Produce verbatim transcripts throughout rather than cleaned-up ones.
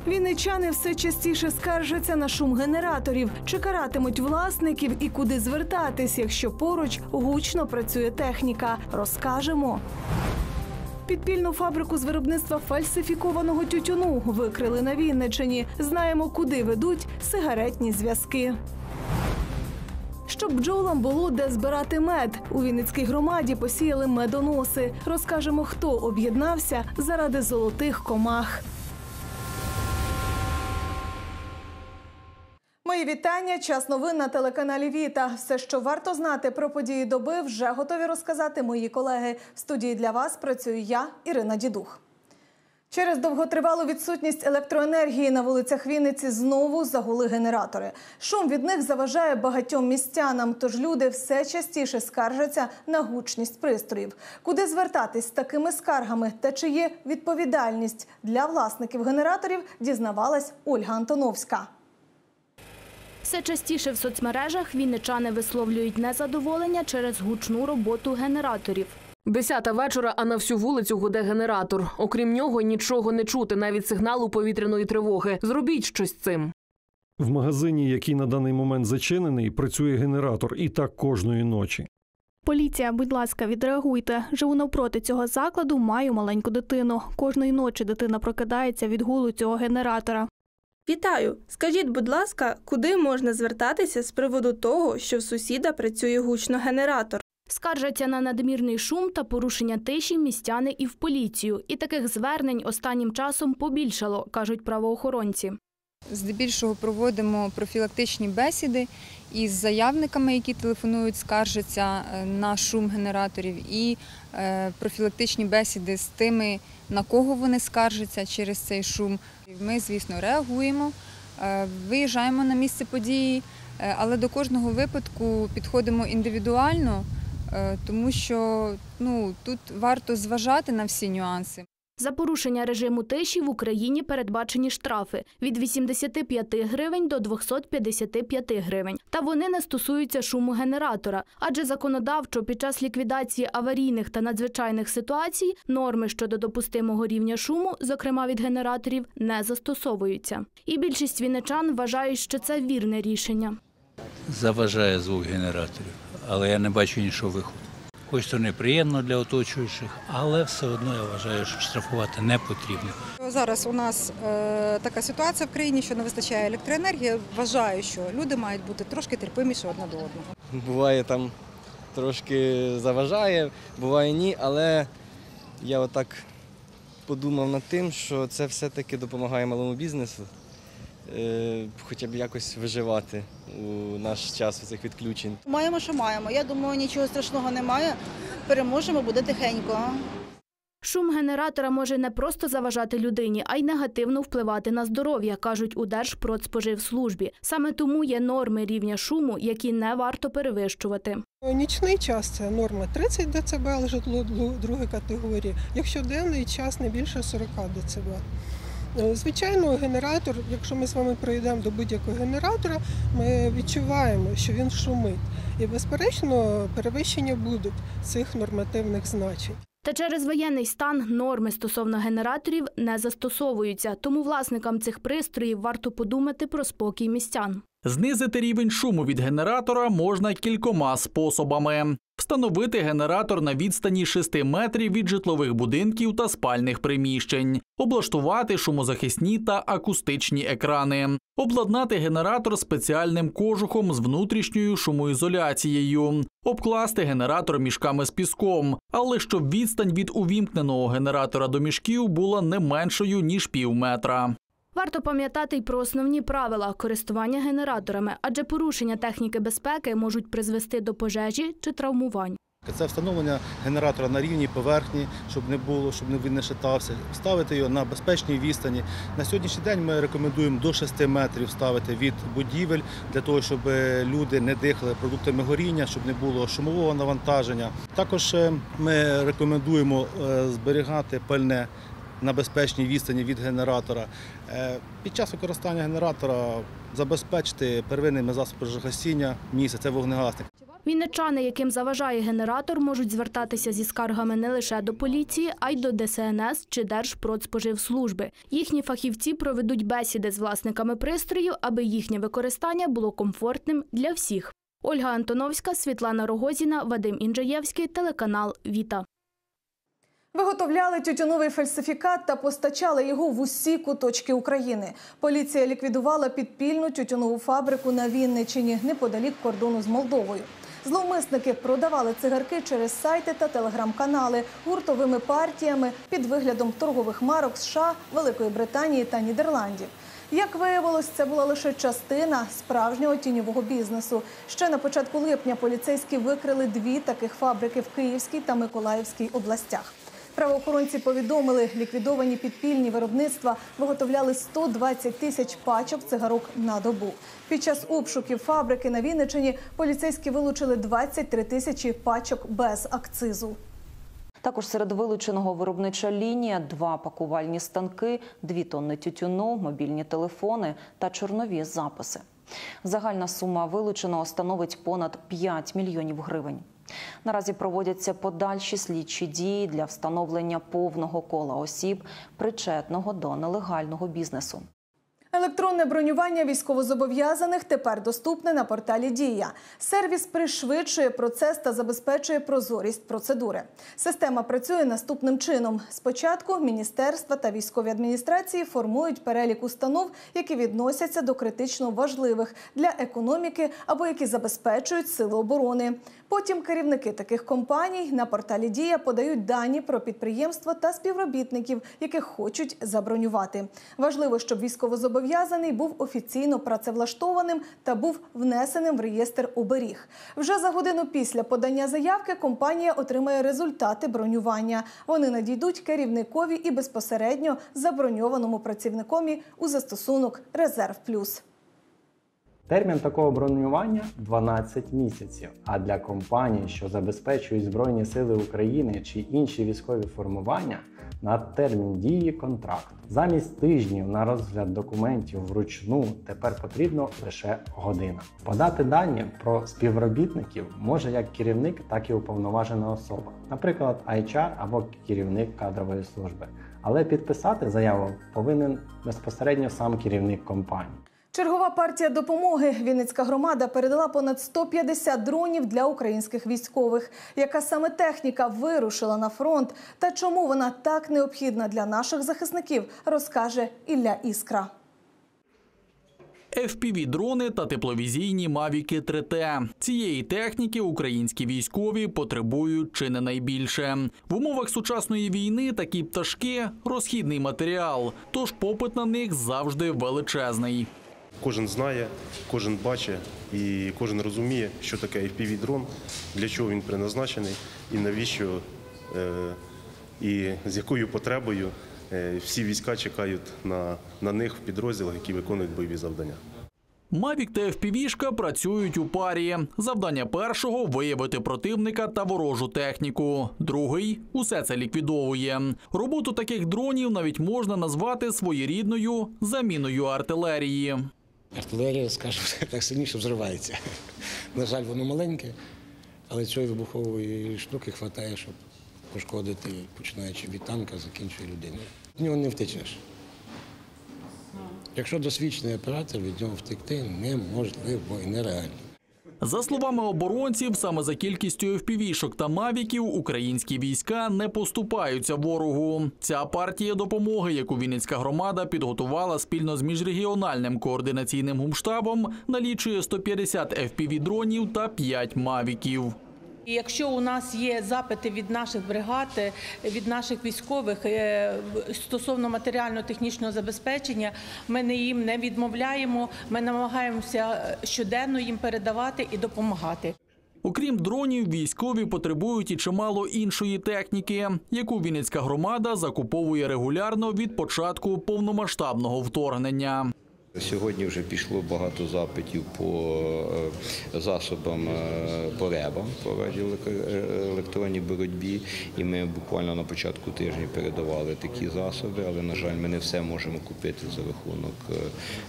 Вінничани все частіше скаржаться на шум генераторів. Чи каратимуть власників і куди звертатись, якщо поруч гучно працює техніка? Розкажемо. Підпільну фабрику з виробництва фальсифікованого тютюну викрили на Вінниччині. Знаємо, куди ведуть сигаретні зв'язки. Щоб бджолам було де збирати мед, у Вінницькій громаді посіяли медоноси. Розкажемо, хто об'єднався заради золотих комах. Мої вітання. Час новин на телеканалі Віта. Все, що варто знати про події доби, вже готові розказати мої колеги. В студії для вас працюю я, Ірина Дідух. Через довготривалу відсутність електроенергії на вулицях Вінниці знову загули генератори. Шум від них заважає багатьом містянам, тож люди все частіше скаржаться на гучність пристроїв. Куди звертатись з такими скаргами та чи є відповідальність для власників генераторів, дізнавалась Ольга Антоновська. Все частіше в соцмережах вінничани висловлюють незадоволення через гучну роботу генераторів. Десята вечора, а на всю вулицю гуде генератор. Окрім нього нічого не чути, навіть сигналу повітряної тривоги. Зробіть щось з цим. В магазині, який на даний момент зачинений, працює генератор. І так кожної ночі. Поліція, будь ласка, відреагуйте. Живу навпроти цього закладу, маю маленьку дитину. Кожної ночі дитина прокидається від гулу цього генератора. Вітаю! Скажіть, будь ласка, куди можна звертатися з приводу того, що в сусіда працює гучно генератор? Скаржаться на надмірний шум та порушення тиші містяни і в поліцію. І таких звернень останнім часом побільшало, кажуть правоохоронці. Здебільшого проводимо профілактичні бесіди із заявниками, які телефонують, скаржаться на шум генераторів, і профілактичні бесіди з тими, на кого вони скаржаться через цей шум. Ми, звісно, реагуємо, виїжджаємо на місце події, але до кожного випадку підходимо індивідуально, тому що ну, тут варто зважати на всі нюанси. За порушення режиму тиші в Україні передбачені штрафи – від вісімдесяти п'яти гривень до двохсот п'ятдесяти п'яти гривень. Та вони не стосуються шуму генератора, адже законодавчо під час ліквідації аварійних та надзвичайних ситуацій норми щодо допустимого рівня шуму, зокрема від генераторів, не застосовуються. І більшість вінничан вважають, що це вірне рішення. Заважає звук генераторів, але я не бачу іншого виходу. Хоч це неприємно для оточуючих, але все одно я вважаю, що штрафувати не потрібно. Зараз у нас е, така ситуація в країні, що не вистачає електроенергії. Вважаю, що люди мають бути трошки терпиміші одне до одного. Буває там трошки заважає, буває ні, але я отак подумав над тим, що це все-таки допомагає малому бізнесу. Хоча б якось виживати у наш час цих відключень. Маємо, що маємо. Я думаю, нічого страшного немає. Переможемо, буде тихенько. Шум генератора може не просто заважати людині, а й негативно впливати на здоров'я, кажуть у Держпродспоживслужбі. Саме тому є норми рівня шуму, які не варто перевищувати. Нічний час – це норма тридцять децибел, житло другої категорії. Якщо денний час – не більше сорок децибел. Звичайно, генератор, якщо ми з вами прийдемо до будь-якого генератора, ми відчуваємо, що він шумить. І, безперечно, перевищення будуть цих нормативних значень. Та через воєнний стан норми стосовно генераторів не застосовуються. Тому власникам цих пристроїв варто подумати про спокій містян. Знизити рівень шуму від генератора можна кількома способами. Встановити генератор на відстані шести метрів від житлових будинків та спальних приміщень. Облаштувати шумозахисні та акустичні екрани. Обладнати генератор спеціальним кожухом з внутрішньою шумоізоляцією. Обкласти генератор мішками з піском. Але щоб відстань від увімкненого генератора до мішків була не меншою, ніж пів метра. Варто пам'ятати й про основні правила користування генераторами, адже порушення техніки безпеки можуть призвести до пожежі чи травмувань. Це встановлення генератора на рівній поверхні, щоб не було, щоб він не шатався. Ставити його на безпечній відстані. На сьогоднішній день ми рекомендуємо до шести метрів ставити від будівель, для того, щоб люди не дихали продуктами горіння, щоб не було шумового навантаження. Також ми рекомендуємо зберігати пальне на безпечній відстані від генератора. Під час використання генератора забезпечити первинними засобами пожежогасіння місце – це вогнегасник. Вінничани, яким заважає генератор, можуть звертатися зі скаргами не лише до поліції, а й до Де Се Ен Ес чи Держпродспоживслужби. Їхні фахівці проведуть бесіди з власниками пристрою, аби їхнє використання було комфортним для всіх. Ольга Антоновська, Світлана Рогозіна, Вадим Інджаєвський, телеканал «Віта». Виготовляли тютюновий фальсифікат та постачали його в усі куточки України. Поліція ліквідувала підпільну тютюнову фабрику на Вінниччині, неподалік кордону з Молдовою. Зловмисники продавали цигарки через сайти та телеграм-канали гуртовими партіями під виглядом торгових марок США, Великої Британії та Нідерландів. Як виявилось, це була лише частина справжнього тіньового бізнесу. Ще на початку липня поліцейські викрили дві таких фабрики в Київській та Миколаївській областях. Правоохоронці повідомили, ліквідовані підпільні виробництва виготовляли сто двадцять тисяч пачок цигарок на добу. Під час обшуків фабрики на Вінниччині поліцейські вилучили двадцять три тисячі пачок без акцизу. Також серед вилученого виробнича лінія, два пакувальні станки, дві тонни тютюну, мобільні телефони та чорнові записи. Загальна сума вилученого становить понад п'ять мільйонів гривень. Наразі проводяться подальші слідчі дії для встановлення повного кола осіб, причетного до нелегального бізнесу. Електронне бронювання військовозобов'язаних тепер доступне на порталі «Дія». Сервіс пришвидшує процес та забезпечує прозорість процедури. Система працює наступним чином. Спочатку міністерства та військові адміністрації формують перелік установ, які відносяться до критично важливих для економіки або які забезпечують сили оборони. Потім керівники таких компаній на порталі «Дія» подають дані про підприємства та співробітників, яких хочуть забронювати. Важливо, щоб військовозобов'язаний був офіційно працевлаштованим та був внесеним в реєстр оберіг. Вже за годину після подання заявки компанія отримає результати бронювання. Вони надійдуть керівникові і безпосередньо заброньованому працівникові у застосунок «Резерв Плюс». Термін такого бронювання – дванадцять місяців, а для компаній, що забезпечують Збройні Сили України чи інші військові формування, на термін дії контракту. Замість тижнів на розгляд документів вручну тепер потрібно лише година. Подати дані про співробітників може як керівник, так і уповноважена особа, наприклад, ейч ар або керівник кадрової служби. Але підписати заяву повинен безпосередньо сам керівник компанії. Чергова партія допомоги. Вінницька громада передала понад сто п'ятдесят дронів для українських військових. Яка саме техніка вирушила на фронт та чому вона так необхідна для наших захисників, розкаже Ілля Іскра. еф пі ві-дрони та тепловізійні Мавіки три те. Цієї техніки українські військові потребують чи не найбільше. В умовах сучасної війни такі пташки – розхідний матеріал, тож попит на них завжди величезний. Кожен знає, кожен бачить і кожен розуміє, що таке еф пі ві-дрон, для чого він призначений і навіщо, і з якою потребою всі війська чекають на, на них в підрозділах, які виконують бойові завдання. Мавік та еф пі ві-шка працюють у парі. Завдання першого – виявити противника та ворожу техніку. Другий – усе це ліквідовує. Роботу таких дронів навіть можна назвати своєрідною заміною артилерії. Артилерія, скажімо так, сильніше взривається. На жаль, воно маленьке, але цієї вибухової штуки вистачає, щоб пошкодити, починаючи від танка, закінчує людину. Від нього не втечеш. Якщо досвідчений оператор, від нього втекти неможливо і нереально. За словами оборонців, саме за кількістю еф пі ві-шок та мавіків українські війська не поступаються ворогу. Ця партія допомоги, яку Вінницька громада підготувала спільно з міжрегіональним координаційним гумштабом, налічує сто п'ятдесят еф пі ві-дронів та п'ять мавіків. І якщо у нас є запити від наших бригад, від наших військових стосовно матеріально-технічного забезпечення, ми їм не відмовляємо, ми намагаємося щоденно їм передавати і допомагати. Окрім дронів, військові потребують і чимало іншої техніки, яку Вінницька громада закуповує регулярно від початку повномасштабного вторгнення. Сьогодні вже пішло багато запитів по засобам, по ребам, по радіоелектронній боротьбі. І ми буквально на початку тижня передавали такі засоби, але, на жаль, ми не все можемо купити за рахунок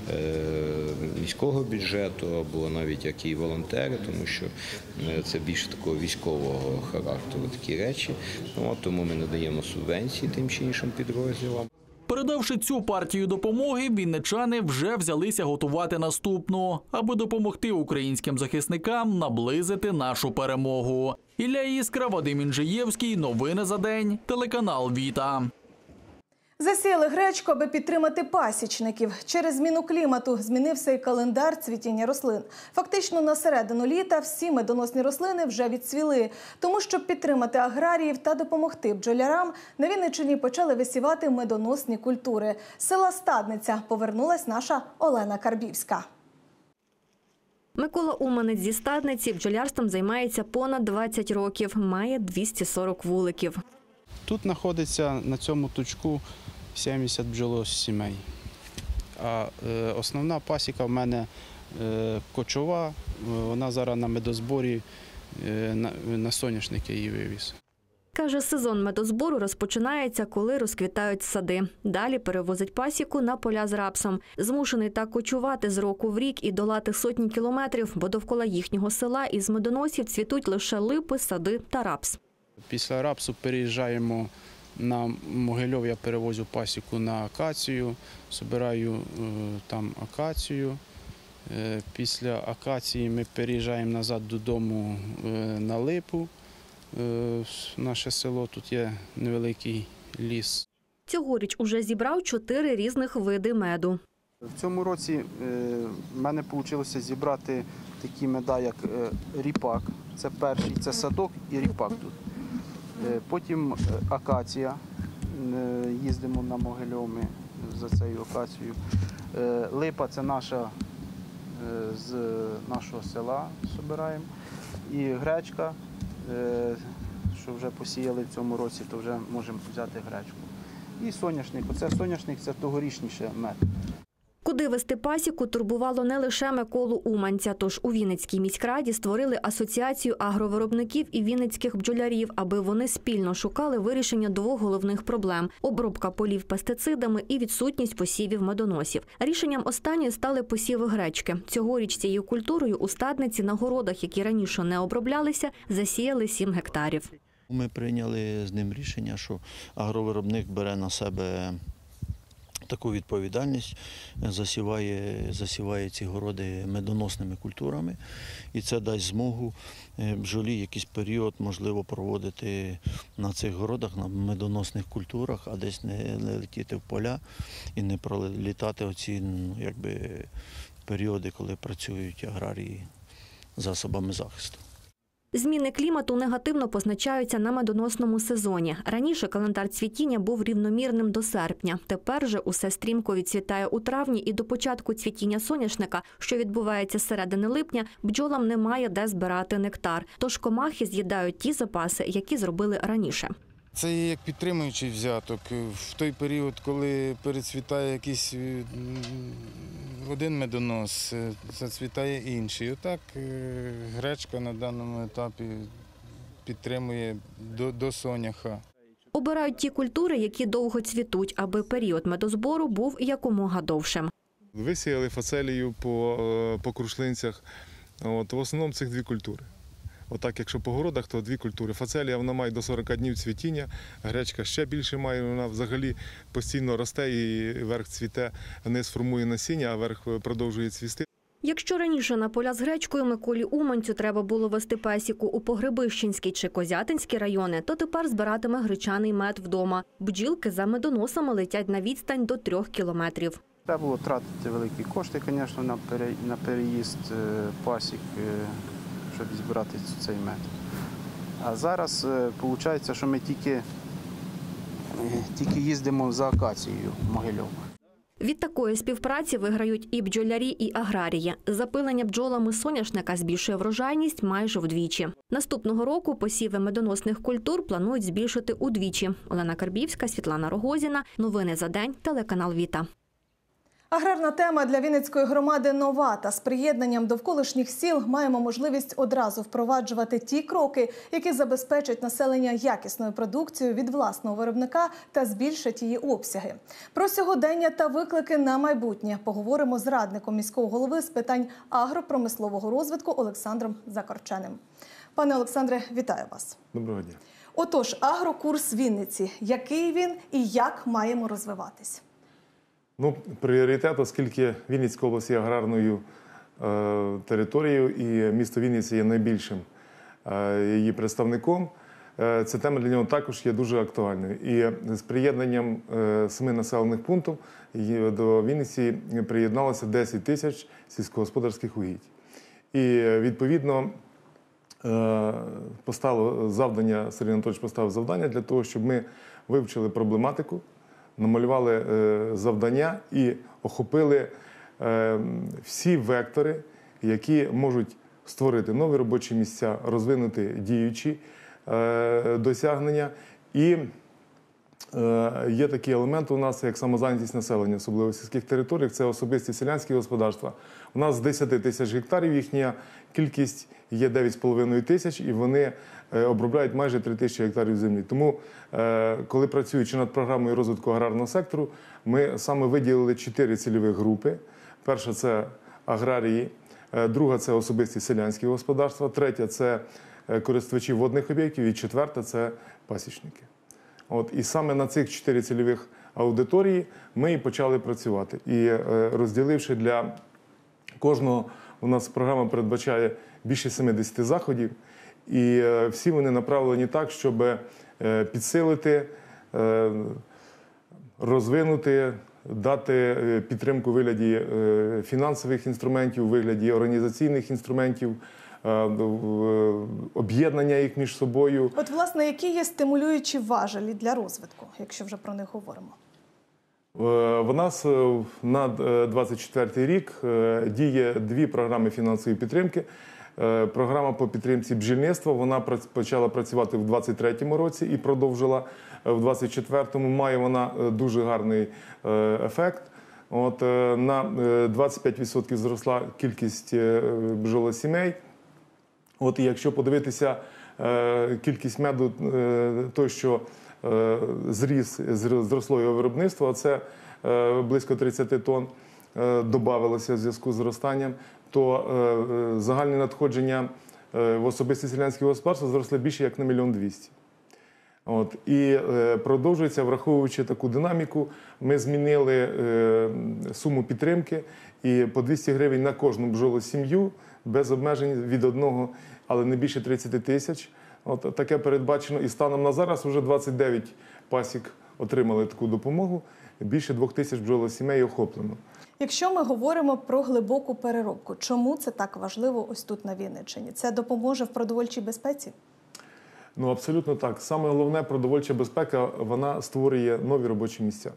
міського бюджету або навіть як і волонтери, тому що це більше такого військового характеру такі речі. От, тому ми надаємо субвенції тим чи іншим підрозділам. Передавши цю партію допомоги, вінничани вже взялися готувати наступну, аби допомогти українським захисникам наблизити нашу перемогу. Ілля Іскра, Вадим Інжиєвський. Новини за день. Телеканал Віта. Засіяли гречку, аби підтримати пасічників. Через зміну клімату змінився і календар цвітіння рослин. Фактично на середину літа всі медоносні рослини вже відцвіли. Тому, щоб підтримати аграріїв та допомогти бджолярам, на Вінниччині почали висівати медоносні культури. З села Стадниця повернулась наша Олена Карбівська. Микола Уманець зі Стадниці бджолярством займається понад двадцять років, має двісті сорок вуликів. Тут знаходиться на цьому тучку сімдесят бджолосімей. А е, основна пасіка в мене е, кочова, вона зараз на медозборі, е, на, на соняшник я її вивіз. Каже, сезон медозбору розпочинається, коли розквітають сади. Далі перевозить пасіку на поля з рапсом. Змушений так кочувати з року в рік і долати сотні кілометрів, бо довкола їхнього села із медоносів цвітуть лише липи, сади та рапс. Після рапсу переїжджаємо на Могильов, я перевозю пасіку на акацію, збираю е, там акацію. Е, після акації ми переїжджаємо назад додому е, на липу. Е, наше село, тут є невеликий ліс. Цьогоріч уже зібрав чотири різних види меду. В цьому році е, в мене вийшло зібрати такі меда, як е, ріпак. Це перший, це садок і ріпак тут. Потім акація, їздимо на Могильов ми за цією акацією. Липа – це наша, з нашого села збираємо. І гречка, що вже посіяли в цьому році, то вже можемо взяти гречку. І соняшник. Оце соняшник – це тогорічніше мед. Куди вести пасіку турбувало не лише Миколу Уманця, тож у Вінницькій міськраді створили асоціацію агровиробників і вінницьких бджолярів, аби вони спільно шукали вирішення двох головних проблем – обробка полів пестицидами і відсутність посівів медоносів. Рішенням останньої стали посіви гречки. Цьогоріч цією культурою у Стадниці на городах, які раніше не оброблялися, засіяли сім гектарів. Ми прийняли з ним рішення, що агровиробник бере на себе таку відповідальність, засіває, засіває ці городи медоносними культурами, і це дасть змогу бджолі якийсь період, можливо, проводити на цих городах, на медоносних культурах, а десь не, не летіти в поля і не пролітати оці, ну, якби, періоди, коли працюють аграрії засобами захисту. Зміни клімату негативно позначаються на медоносному сезоні. Раніше календар цвітіння був рівномірним до серпня. Тепер же усе стрімко відцвітає у травні, і до початку цвітіння соняшника, що відбувається з середини липня, бджолам немає де збирати нектар. Тож комахи з'їдають ті запаси, які зробили раніше. Це є як підтримуючий взяток. В той період, коли перецвітає якийсь один медонос, зацвітає інший. Отак гречка на даному етапі підтримує до, до соняха. Обирають ті культури, які довго цвітуть, аби період медозбору був якомога довшим. Висіяли фацелію по, по крушлинцях. От, в основному цих дві культури. Отак, якщо по городах, то дві культури. Фацелія вона має до сорока днів цвітіння, гречка ще більше має, вона взагалі постійно росте і верх цвіте, низ формує насіння, а верх продовжує цвісти. Якщо раніше на поля з гречкою Миколі Уманцю треба було вести пасіку у Погребищенський чи Козятинський райони, то тепер збиратиме гречаний мед вдома. Бджілки за медоносами летять на відстань до трьох кілометрів. Треба було тратити великі кошти, звісно, на переїзд пасік, щоб збирати цей мед. А зараз виходить, що ми тільки, тільки їздимо за акацією в Могильов. Від такої співпраці виграють і бджолярі, і аграрії. Запилення бджолами соняшника збільшує врожайність майже вдвічі. Наступного року посіви медоносних культур планують збільшити удвічі. Олена Карбівська, Світлана Рогозіна. Новини за день. Телеканал Віта. Аграрна тема для Вінницької громади нова, та з приєднанням довколишніх сіл маємо можливість одразу впроваджувати ті кроки, які забезпечать населення якісною продукцією від власного виробника та збільшать її обсяги. Про сьогодення та виклики на майбутнє поговоримо з радником міського голови з питань агропромислового розвитку Олександром Закорченим. Пане Олександре, вітаю вас. Доброго дня. Отож, агрокурс Вінниці. Який він і як маємо розвиватись? Ну, пріоритет, оскільки Вінницька область є аграрною е, територією і місто Вінниця є найбільшим е, її представником, е, ця тема для нього також є дуже актуальною. І з приєднанням е, семи населених пунктів до Вінниці приєдналося десять тисяч сільськогосподарських угідь. І відповідно е, поставило завдання, Сергій Анатолійович поставив завдання для того, щоб ми вивчили проблематику, намалювали е, завдання і охопили е, всі вектори, які можуть створити нові робочі місця, розвинути діючі е, досягнення. І е, є такі елементи у нас, як самозайнятість населення, особливо в сільських територіях, це особисті селянські господарства. У нас з десяти тисяч гектарів їхня кількість є дев'ять з половиною тисяч, і вони обробляють майже три тисячі гектарів землі. Тому, коли працюючи над програмою розвитку аграрного сектору, ми саме виділили чотири цільові групи. Перша – це аграрії, друга – це особисті селянські господарства, третя – це користувачі водних об'єктів і четверта – це пасічники. От, і саме на цих чотири цільових аудиторії ми і почали працювати. І розділивши для кожного, у нас програма передбачає більше сімдесят заходів, і всі вони направлені так, щоб підсилити, розвинути, дати підтримку у вигляді фінансових інструментів, у вигляді організаційних інструментів, об'єднання їх між собою. От, власне, які є стимулюючі важелі для розвитку, якщо вже про них говоримо? В нас на двадцять четвертий рік діє дві програми фінансової підтримки. Програма по підтримці бджільництва, вона почала працювати в двадцять третьому році і продовжила в двадцять четвертому. Має вона дуже гарний ефект. От, на двадцять п'ять відсотків зросла кількість бджолосімей. От, і якщо подивитися кількість меду, той, що зріс, зросло його виробництво, а це близько тридцять тонн, додавалося в зв'язку з зростанням, то е, загальні надходження е, в особисті селянські господарства зросли більше як на мільйон двісті. От, і е, продовжується, враховуючи таку динаміку, ми змінили е, суму підтримки і по двісті гривень на кожну бджолосім'ю без обмежень від одного, але не більше тридцять тисяч. От таке передбачено. І станом на зараз вже двадцять дев'ять пасік отримали таку допомогу, більше двох тисяч бджолосімей охоплено. Якщо ми говоримо про глибоку переробку, чому це так важливо ось тут на Вінниччині? Це допоможе в продовольчій безпеці? Ну, абсолютно так. Саме головне, продовольча безпека, вона створює нові робочі місця.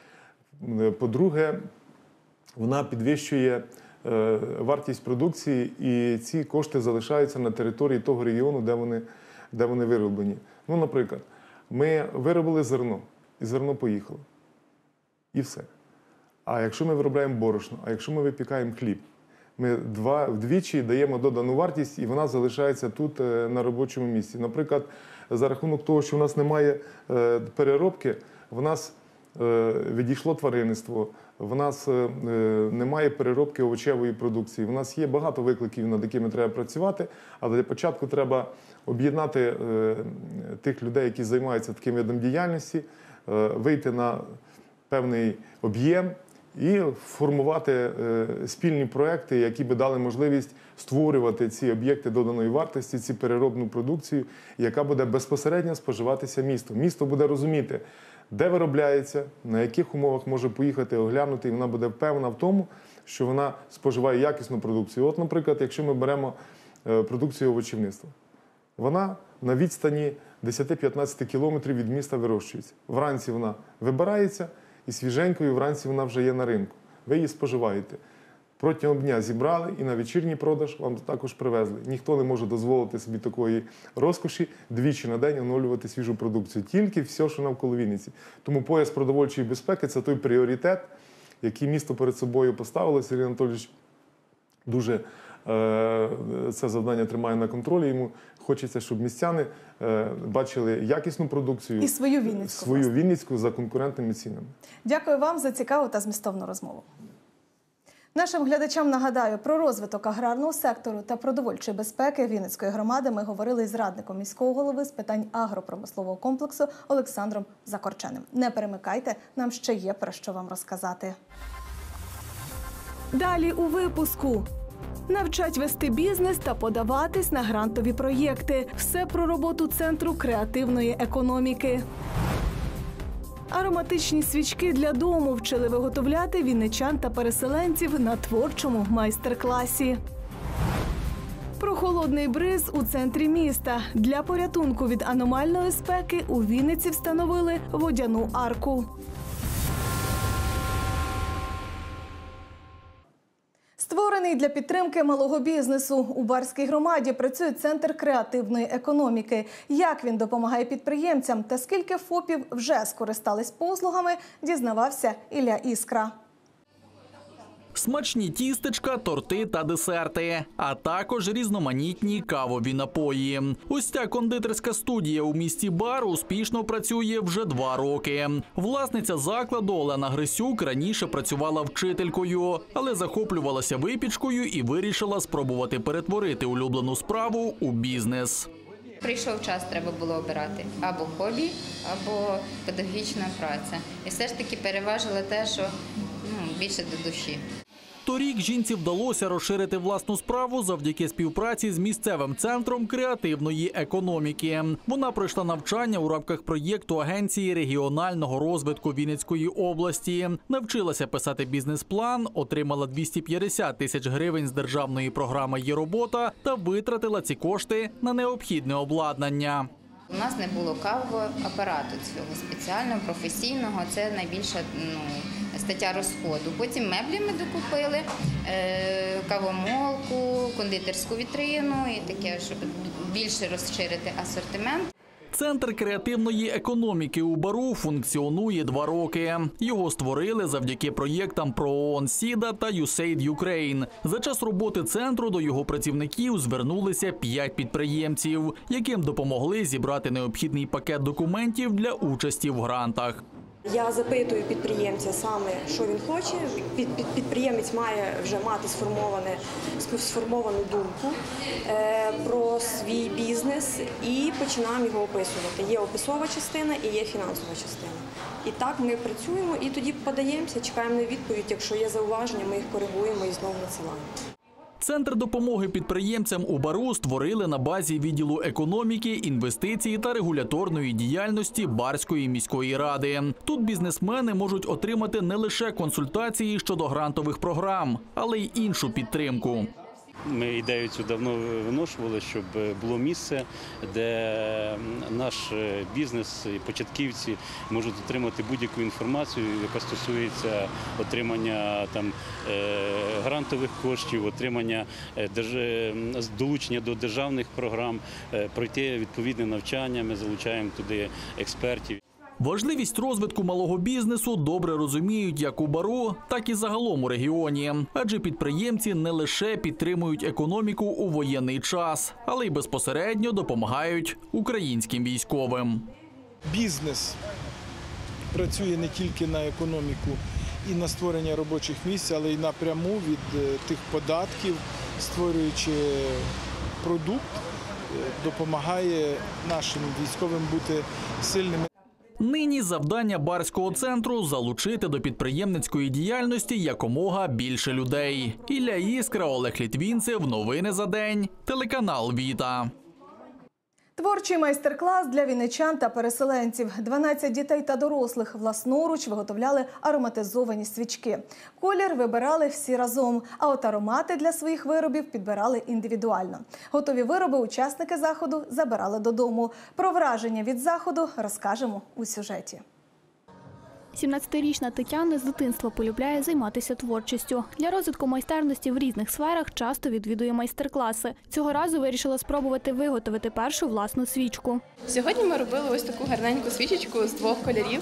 По-друге, вона підвищує е, вартість продукції, і ці кошти залишаються на території того регіону, де вони, де вони вироблені. Ну, наприклад, ми виробили зерно, і зерно поїхало. І все. А якщо ми виробляємо борошно, а якщо ми випікаємо хліб, ми два, вдвічі даємо додану вартість, і вона залишається тут на робочому місці. Наприклад, за рахунок того, що в нас немає переробки, в нас відійшло тваринництво, в нас немає переробки овочевої продукції. В нас є багато викликів, над якими треба працювати, але для початку треба об'єднати тих людей, які займаються таким видом діяльності, вийти на певний об'єм і формувати спільні проекти, які би дали можливість створювати ці об'єкти доданої вартості, ці переробну продукцію, яка буде безпосередньо споживатися містом. Місто буде розуміти, де виробляється, на яких умовах може поїхати, оглянути, і вона буде впевнена в тому, що вона споживає якісну продукцію. От, наприклад, якщо ми беремо продукцію овочівництва, вона на відстані десять-п'ятнадцять кілометрів від міста вирощується. Вранці вона вибирається, і свіженькою вранці вона вже є на ринку. Ви її споживаєте. Протягом дня зібрали і на вечірній продаж вам також привезли. Ніхто не може дозволити собі такої розкоші двічі на день оновлювати свіжу продукцію. Тільки все, що навколо Вінниці. Тому пояс продовольчої безпеки – це той пріоритет, які місто перед собою поставило. Сергій Анатолійович дуже це завдання тримає на контролі. Йому хочеться, щоб містяни бачили якісну продукцію і свою вінницьку, свою вінницьку за конкурентними цінами. Дякую вам за цікаву та змістовну розмову. Нашим глядачам нагадаю, про розвиток аграрного сектору та продовольчої безпеки Вінницької громади ми говорили із радником міського голови з питань агропромислового комплексу Олександром Закорченим. Не перемикайте, нам ще є про що вам розказати. Далі у випуску. Навчать вести бізнес та подаватись на грантові проєкти. Все про роботу Центру креативної економіки. Ароматичні свічки для дому вчили виготовляти вінничан та переселенців на творчому майстер-класі. Прохолодний бриз у центрі міста. Для порятунку від аномальної спеки у Вінниці встановили водяну арку. Створений для підтримки малого бізнесу. У Барській громаді працює Центр креативної економіки. Як він допомагає підприємцям та скільки ФОПів вже скористались послугами, дізнавався Ілля Іскра. Смачні тістечка, торти та десерти, а також різноманітні кавові напої. Ось ця кондитерська студія у місті Бар успішно працює вже два роки. Власниця закладу Олена Грисюк раніше працювала вчителькою, але захоплювалася випічкою і вирішила спробувати перетворити улюблену справу у бізнес. Прийшов час, треба було обирати або хобі, або педагогічна праця. І все ж таки переважило те, що ну, більше до душі. Торік жінці вдалося розширити власну справу завдяки співпраці з місцевим центром креативної економіки. Вона пройшла навчання у рамках проєкту Агенції регіонального розвитку Вінницької області. Навчилася писати бізнес-план, отримала двісті п'ятдесят тисяч гривень з державної програми «Є робота» та витратила ці кошти на необхідне обладнання. У нас не було кавового апарату цього спеціального, професійного. Це найбільша ну, стаття розходу. Потім меблі ми докупили, е, кавомолку, кондитерську вітрину і таке, щоб більше розширити асортимент. Центр креативної економіки у Бару функціонує два роки. Його створили завдяки проєктам ПРООН «Сіда» та ю сейд Юкрейн. За час роботи центру до його працівників звернулися п'ять підприємців, яким допомогли зібрати необхідний пакет документів для участі в грантах. Я запитую підприємця саме, що він хоче. Під, під, підприємець має вже мати сформоване, сформовану думку е, про свій бізнес і починаємо його описувати. Є описова частина і є фінансова частина. І так ми працюємо і тоді подаємося, чекаємо на відповідь. Якщо є зауваження, ми їх коригуємо і знову надсилаємо. Центр допомоги підприємцям у Бару створили на базі відділу економіки, інвестицій та регуляторної діяльності Барської міської ради. Тут бізнесмени можуть отримати не лише консультації щодо грантових програм, але й іншу підтримку. Ми ідею цю давно виношували, щоб було місце, де наш бізнес і початківці можуть отримати будь-яку інформацію, яка стосується отримання там, грантових коштів, отримання долучення до державних програм, пройти відповідне навчання, ми залучаємо туди експертів. Важливість розвитку малого бізнесу добре розуміють як у Бару, так і загалом у регіоні. Адже підприємці не лише підтримують економіку у воєнний час, але й безпосередньо допомагають українським військовим. Бізнес працює не тільки на економіку і на створення робочих місць, але й напряму від тих податків, створюючи продукт, допомагає нашим військовим бути сильними. Нині завдання Барського центру – залучити до підприємницької діяльності якомога більше людей. Ілля Іскра, Олег Літвінцев. Новини за день. Телеканал «Віта». Творчий майстер-клас для вінничан та переселенців. дванадцять дітей та дорослих власноруч виготовляли ароматизовані свічки. Колір вибирали всі разом, а от аромати для своїх виробів підбирали індивідуально. Готові вироби учасники заходу забирали додому. Про враження від заходу розкажемо у сюжеті. сімнадцятирічна Тетяна з дитинства полюбляє займатися творчістю. Для розвитку майстерності в різних сферах часто відвідує майстер-класи. Цього разу вирішила спробувати виготовити першу власну свічку. Сьогодні ми робили ось таку гарненьку свічечку з двох кольорів.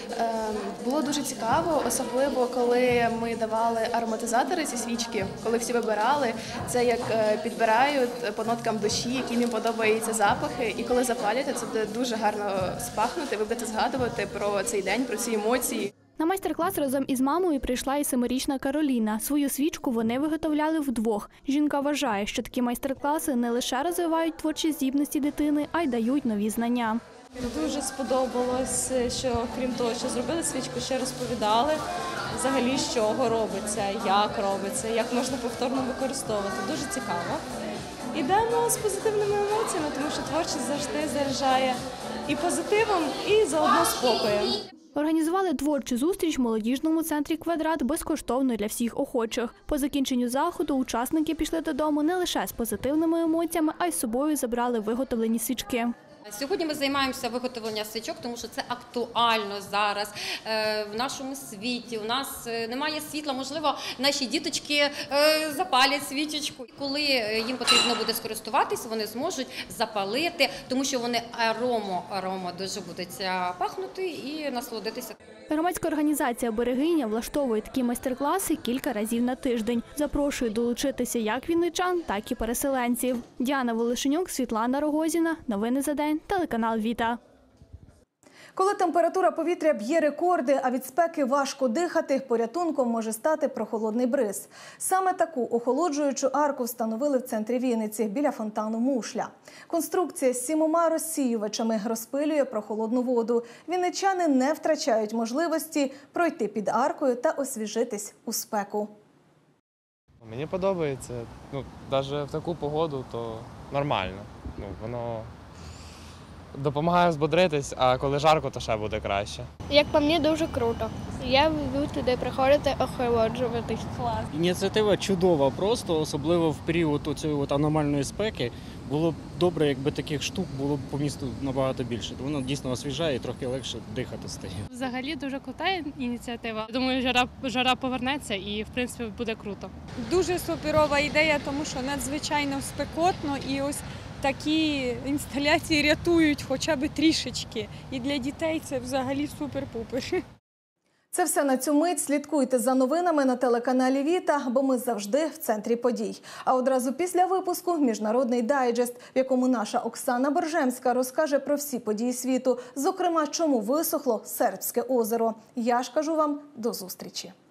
Було дуже цікаво, особливо коли ми давали ароматизатори ці свічки, коли всі вибирали, це як підбирають по ноткам душі, які їм подобаються запахи. І коли запалюєте, це буде дуже гарно спахнути, ви будете згадувати про цей день, про ці емоції. На майстер-клас разом із мамою прийшла і семирічна Кароліна. Свою свічку вони виготовляли вдвох. Жінка вважає, що такі майстер-класи не лише розвивають творчі здібності дитини, а й дають нові знання. Дуже сподобалось, що крім того, що зробили свічку, ще розповідали взагалі, з чого робиться, як робиться, як можна повторно використовувати. Дуже цікаво. Ідемо з позитивними емоціями, тому що творчість завжди заряджає і позитивом, і заодно спокоєм. Організували творчу зустріч в молодіжному центрі «Квадрат» безкоштовно для всіх охочих. По закінченню заходу учасники пішли додому не лише з позитивними емоціями, а й з собою забрали виготовлені свічки. Сьогодні ми займаємося виготовленням свічок, тому що це актуально зараз в нашому світі. У нас немає світла, можливо, наші діточки запалять свічечку. Коли їм потрібно буде скористуватися, вони зможуть запалити, тому що вони аромо, аромо дуже будуть пахнути і насолодитися. Громадська організація «Берегиня» влаштовує такі майстер-класи кілька разів на тиждень. Запрошує долучитися як вінничан, так і переселенців. Діана Волошенюк, Світлана Рогозіна. Новини за день. Телеканал «Віта». Коли температура повітря б'є рекорди, а від спеки важко дихати, порятунком може стати прохолодний бриз. Саме таку охолоджуючу арку встановили в центрі Вінниці, біля фонтану Мушля. Конструкція з сімома розсіювачами розпилює прохолодну воду. Вінничани не втрачають можливості пройти під аркою та освіжитись у спеку. Мені подобається. Ну, навіть в таку погоду то нормально. Ну, воно допомагає збодритись, а коли жарко, то ще буде краще. Як по мені, дуже круто. Я люблю туди приходити охолоджуватись. Клас. Ініціатива чудова просто, особливо в період цієї аномальної спеки. Було б добре, якби таких штук було б по місту набагато більше. Воно дійсно освіжає і трохи легше дихати стає. Взагалі дуже крута ініціатива. Думаю, жара, жара повернеться і, в принципі, буде круто. Дуже суперова ідея, тому що надзвичайно спекотно і ось такі інсталяції рятують хоча б трішечки. І для дітей це взагалі супер-пупер. Це все на цю мить. Слідкуйте за новинами на телеканалі «Віта», бо ми завжди в центрі подій. А одразу після випуску – міжнародний дайджест, в якому наша Оксана Боржемська розкаже про всі події світу, зокрема, чому висохло Сербське озеро. Я ж кажу вам до зустрічі.